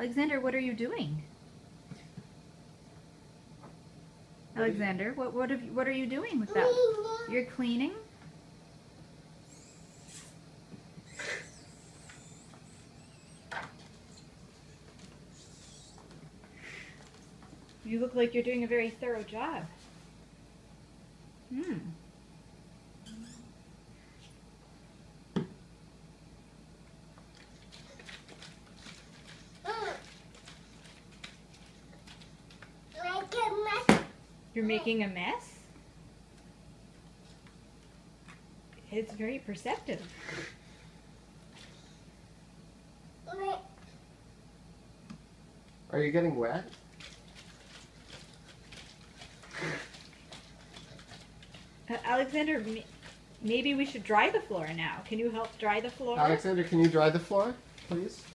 Alexander, what are you doing? Alexander, what are you doing with that? You're cleaning? You look like you're doing a very thorough job. Hmm. You're making a mess? It's very perceptive. Are you getting wet? Alexander, maybe we should dry the floor now. Can you help dry the floor? Alexander, can you dry the floor, please?